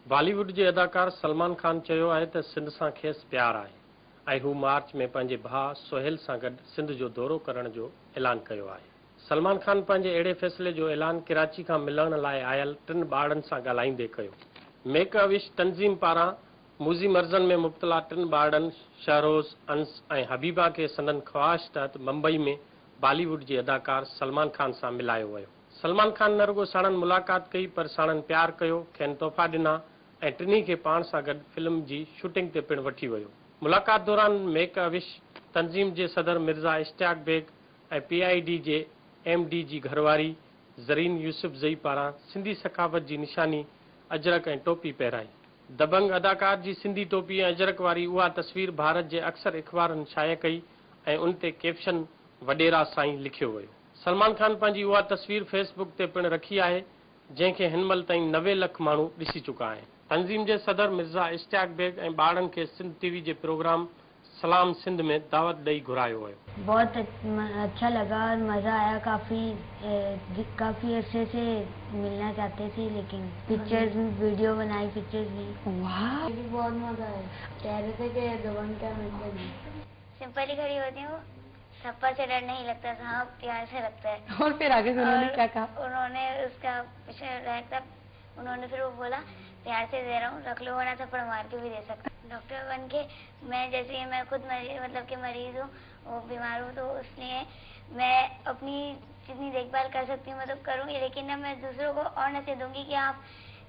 बॉलीवुड जे अदाकार सलमान खान चयो आहे त सिंध सां खेसि प्यार आहे ऐं हू मार्च में पंहिंजे भाउ सोहेल सां गॾु सिंध जो दौरो करण जो ऐलान कयो आहे। सलमान खान पंहिंजे अहिड़े फ़ैसिले जो ऐलान कराची खां मिलण लाइ आयल 3 ॿारनि सां ॻाल्हाईंदे कयो। मेक अ विश तंज़ीम पारां मूज़ी मर्ज़नि में मुब्तला 3 ॿारनि शहरोज़, अंस ऐं हबीबा खे संदन ख़्वाहिश तहत मुंबई में बॉलीवुड जे अदाकार सलमान खान सां मिलायो वियो। सलमान खान न रुगो साणनि मुलाक़ात कई पर साणनि प्यार कयो, खेनि तोहफ़ा ॾिना ऐं टिनी खे पाण सां गॾु फिल्म जी शूटिंग ते पिणु वठी वियो। मुलाक़ात दौरान मेक अ विश तंज़ीम जे सदर मिर्ज़ा इश्तियाक बेग ऐं PID जे MD जी घरवारी ज़रीन यूसुफ़ज़ई पारां सिंधी सखावत जी निशानी अजरक ऐं टोपी पहिराई। दबंग अदाकार जी सिंधी टोपी ऐं अजरक वारी उहा तस्वीर भारत जे अक्सर अख़बारनि शाया कई ऐं उन ते कैप्शन वडेरा साईं लिखियो वियो। सलमान खान पंहिंजी उहा तस्वीर फेसबुक ते पिणु रखी आहे जंहिंखे हिन महिल ताईं 90 लख माण्हू ॾिसी चुका आहिनि। तंज़ीम जे सदर मिर्ज़ा इश्तियाक बेग ऐं ॿारनि खे सिंध TV जे प्रोग्राम सलाम सिंध में दावत ॾेई घुरायो वियो। बहुत अच्छा लगा और मज़ा आया। काफ़ी अरसे से मिलना चाहते थे लेकिन पिक्चर्स वीडियो बनाई, पिक्चर्स भी। वाह, बहुत मज़ा आया। कह रहे थे कि दबंग का मतलब सिंपली खड़ी होती हूँ, थप्पड़ से डर नहीं लगता, हाँ प्यार से लगता है। और फिर आगे उन्होंने क्या कहा? उन्होंने उसका उन्होंने फिर वो बोला प्यार से दे रहा हूँ, रख लो वरना थप्पड़ मार के भी दे सकता। डॉक्टर बन के मैं खुद मरीज हूँ, वो बीमार हूँ, तो इसलिए मैं अपनी जितनी देखभाल कर सकती हूँ मतलब करूँगी, लेकिन ना मैं दूसरों को और नसीहत दूंगी कि आप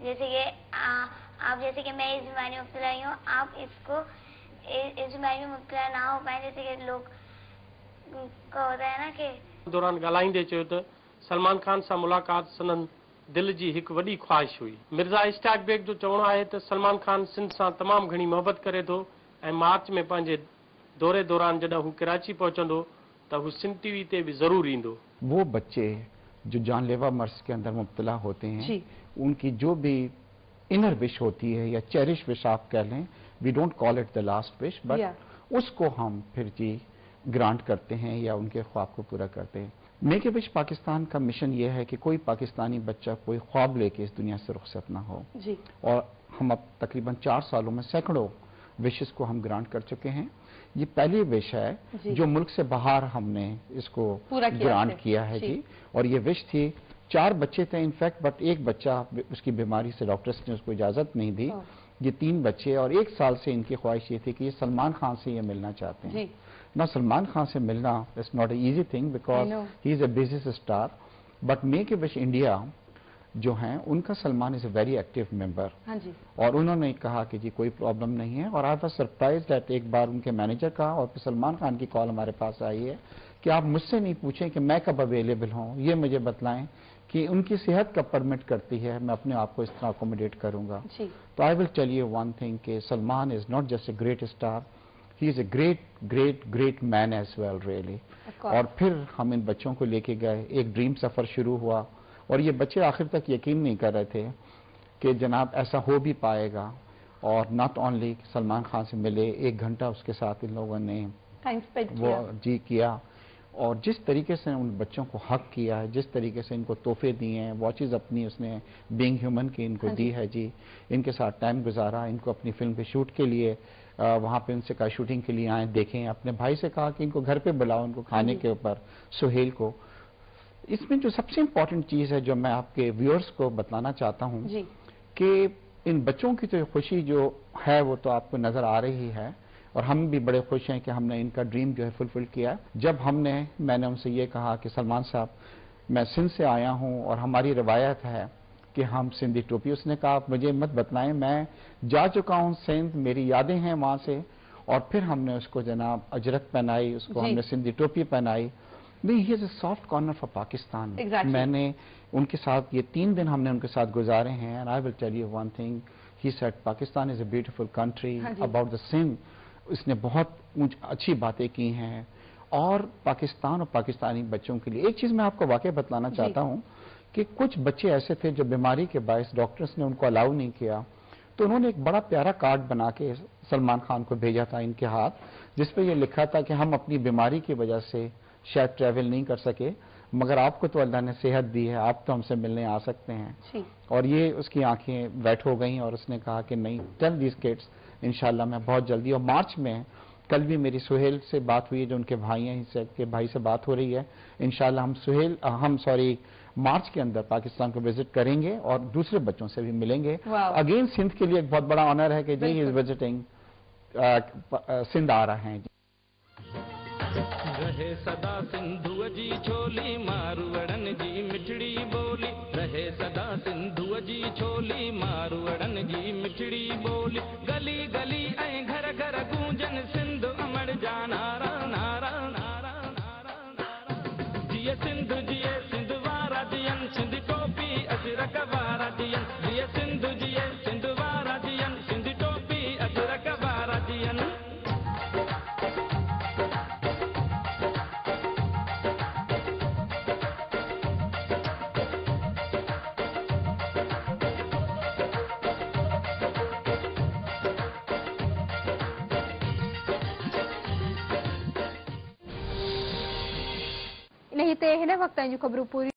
जैसे कि मैं इस बीमारी में मुब्तला हूँ, आप इस बीमारी में मुब्तला ना हो पाए, जैसे कि लोग का होता है ना कि दौरान ॻाल्हाईंदे चयो त सलमान खान सां मुलाक़ात संदन दिल जी हिकु वॾी ख़्वाहिश हुई। मिर्ज़ा इश्तियाक बेग जो चवणो आहे त सलमान खान सिंध सां तमामु घणी मोहबत करे थो ऐं मार्च में पंहिंजे दौरे दौरान जॾहिं हू कराची पहुचंदो त हू सिंध TV ते बि ज़रूर ईंदो। वो बच्चे जो जानलेवा मर्ज के अंदर मुब्तला होते हैं, उनकी जो भी इनर विश होती है या चेरिश विश आप कह लें, we don't call it the last wish, but उसको हम फिर जी ग्रांट करते हैं या उनके ख्वाब को पूरा करते हैं। मेक ए विश पाकिस्तान का मिशन ये है कि कोई पाकिस्तानी बच्चा कोई ख्वाब लेके इस दुनिया से रुखसत ना हो जी। और हम अब तकरीबन 4 सालों में सैकड़ों विशेस को हम ग्रांट कर चुके हैं। ये पहली विश है जो मुल्क से बाहर हमने इसको ग्रांट किया है जी। और ये विश थी, 4 बच्चे थे इनफैक्ट, बट एक बच्चा उसकी बीमारी से डॉक्टर्स ने उसको इजाजत नहीं दी। ये 3 बच्चे और 1 साल से इनकी ख्वाहिश ये थी कि ये सलमान खान से ये मिलना चाहते हैं। ना सलमान खान से मिलना it's not a easy thing because he is a business star, but make a wish India जो हैं उनका Salman is a very active member. और उन्होंने कहा कि जी कोई प्रॉब्लम नहीं है। और आई वाज सरप्राइज्ड दैट एक बार उनके मैनेजर का और फिर सलमान खान की कॉल हमारे पास आई है कि आप मुझसे नहीं पूछें कि मैं कब अवेलेबल हूँ, ये मुझे बतलाएं कि उनकी सेहत कब परमिट करती है, मैं अपने आप को इस तरह अकोमोडेट करूंगा। तो I will tell you one thing कि Salman is not just a great star, he is a great great great man as well really. और फिर हम इन बच्चों को लेके गए, एक ड्रीम सफर शुरू हुआ और ये बच्चे आखिर तक यकीन नहीं कर रहे थे कि जनाब ऐसा हो भी पाएगा। और नॉट ओनली सलमान खान से मिले, 1 घंटा उसके साथ इन लोगों ने वो जी किया। और जिस तरीके से उन बच्चों को हक किया है, जिस तरीके से इनको तोहफे दिए हैं, वॉचेस अपनी उसने बीइंग ह्यूमन की इनको दी है जी, इनके साथ टाइम गुजारा, इनको अपनी फिल्म के शूट के लिए वहाँ पे उनसे कहा शूटिंग के लिए आए देखें। अपने भाई से कहा कि इनको घर पे बुलाओ, इनको खाने के ऊपर, सुहेल को। इसमें जो सबसे इम्पोर्टेंट चीज़ है जो मैं आपके व्यूअर्स को बताना चाहता हूँ कि इन बच्चों की तो खुशी जो है वो तो आपको नज़र आ रही है और हम भी बड़े खुश हैं कि हमने इनका ड्रीम जो है फुलफिल किया। जब मैंने उनसे ये कहा कि सलमान साहब मैं सिंध से आया हूँ और हमारी रवायत है कि हम सिंधी टोपी, उसने कहा आप मुझे मत बतलाएं, मैं जा चुका हूँ सिंध, मेरी यादें हैं वहाँ से। और फिर हमने उसको जनाब अजरक पहनाई, उसको हमने सिंधी टोपी पहनाई। नहीं, he is a soft corner for Pakistan. मैंने उनके साथ ये 3 दिन हमने उनके साथ गुजारे हैं। And I will tell you one thing, he said Pakistan is a beautiful country. About the Sindh इसने बहुत अच्छी बातें की हैं। और पाकिस्तान और पाकिस्तानी बच्चों के लिए एक चीज मैं आपको वाकई बतलाना चाहता हूँ कि कुछ बच्चे ऐसे थे जो बीमारी के बायस डॉक्टर्स ने उनको अलाउ नहीं किया, तो उन्होंने एक बड़ा प्यारा कार्ड बना के सलमान खान को भेजा था इनके हाथ, जिसपे ये लिखा था कि हम अपनी बीमारी की वजह से शायद ट्रैवल नहीं कर सके, मगर आपको तो अल्लाह ने सेहत दी है, आप तो हमसे मिलने आ सकते हैं। और ये उसकी आंखें वेट हो गई और उसने कहा कि नहीं, टेल दीज किड्स, इंशाल्लाह मैं बहुत जल्दी। और मार्च में कल भी मेरी सुहेल से बात हुई है, जो उनके भाई हैं, के भाई से बात हो रही है। इंशाल्लाह हम मार्च के अंदर पाकिस्तान को विजिट करेंगे और दूसरे बच्चों से भी मिलेंगे। अगेन सिंध के लिए एक बहुत बड़ा ऑनर है कि जी इज विजिटिंग, सिंध आ रहे हैं। रहे सदा सिंधुअ जी छोली, मारवड़न जी मिठड़ी बोली। रहे सदा सिंधुअ जी छोली, मारवड़न जी मिठड़ी बोली। गली गली ऐं घर घर गूंजन सिंध अमर जा नारा नारा नारा नारा नारा। जिए सिंध सिंध वारा जियन, सिंध टोपी अजरक वारा जियन। जिए सिंध वारा जियन, सिंध टोपी अजरक वारा जियन। इन हिते हिन वक़्त जूं ख़बरूं पूरी